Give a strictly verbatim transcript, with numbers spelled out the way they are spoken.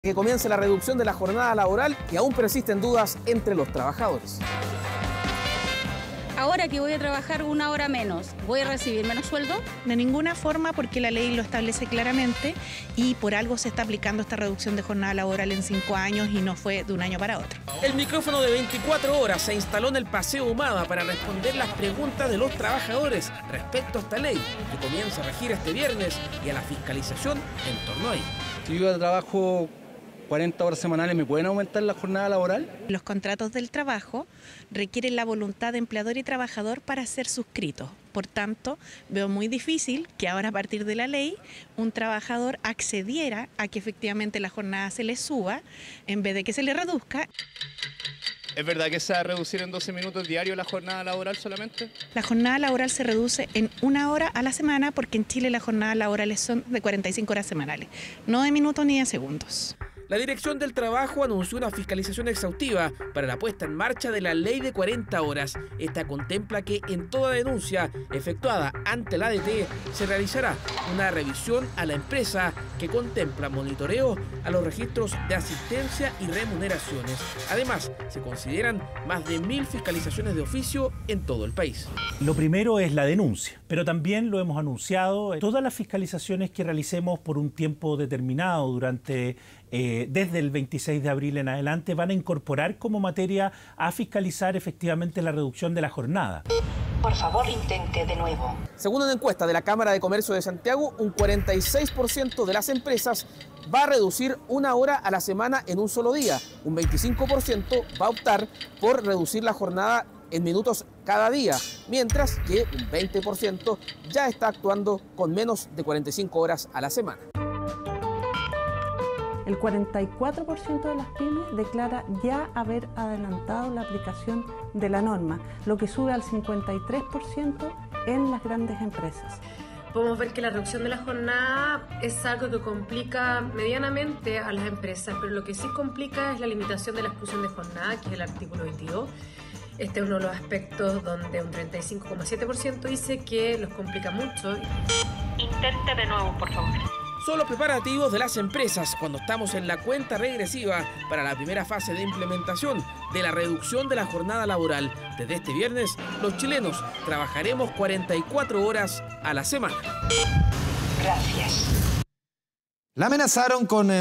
Que comience la reducción de la jornada laboral y aún persisten dudas entre los trabajadores. Ahora que voy a trabajar una hora menos, ¿voy a recibir menos sueldo? De ninguna forma, porque la ley lo establece claramente y por algo se está aplicando esta reducción de jornada laboral en cinco años y no fue de un año para otro. El micrófono de veinticuatro horas se instaló en el Paseo Humada para responder las preguntas de los trabajadores respecto a esta ley que comienza a regir este viernes y a la fiscalización en torno a ella. Si yo trabajo cuarenta horas semanales, ¿me pueden aumentar la jornada laboral? Los contratos del trabajo requieren la voluntad de empleador y trabajador para ser suscritos. Por tanto, veo muy difícil que ahora, a partir de la ley, un trabajador accediera a que efectivamente la jornada se le suba en vez de que se le reduzca. ¿Es verdad que se va a reducir en doce minutos diarios la jornada laboral solamente? La jornada laboral se reduce en una hora a la semana porque en Chile las jornadas laborales son de cuarenta y cinco horas semanales, no de minutos ni de segundos. La Dirección del Trabajo anunció una fiscalización exhaustiva para la puesta en marcha de la ley de cuarenta horas. Esta contempla que en toda denuncia efectuada ante la A D T se realizará una revisión a la empresa que contempla monitoreo a los registros de asistencia y remuneraciones. Además, se consideran más de mil fiscalizaciones de oficio en todo el país. Lo primero es la denuncia, pero también lo hemos anunciado. Todas las fiscalizaciones que realicemos por un tiempo determinado durante Eh, desde el veintiséis de abril en adelante van a incorporar como materia a fiscalizar efectivamente la reducción de la jornada. Por favor, intente de nuevo. Según una encuesta de la Cámara de Comercio de Santiago, un cuarenta y seis por ciento de las empresas va a reducir una hora a la semana en un solo día. Un veinticinco por ciento va a optar por reducir la jornada en minutos cada día, mientras que un veinte por ciento ya está actuando con menos de cuarenta y cinco horas a la semana. El cuarenta y cuatro por ciento de las pymes declara ya haber adelantado la aplicación de la norma, lo que sube al cincuenta y tres por ciento en las grandes empresas. Podemos ver que la reducción de la jornada es algo que complica medianamente a las empresas, pero lo que sí complica es la limitación de la exclusión de jornada, que es el artículo veintidós. Este es uno de los aspectos donde un treinta y cinco coma siete por ciento dice que los complica mucho. Intente de nuevo, por favor. Son los preparativos de las empresas cuando estamos en la cuenta regresiva para la primera fase de implementación de la reducción de la jornada laboral. Desde este viernes, los chilenos trabajaremos cuarenta y cuatro horas a la semana. Gracias. La amenazaron con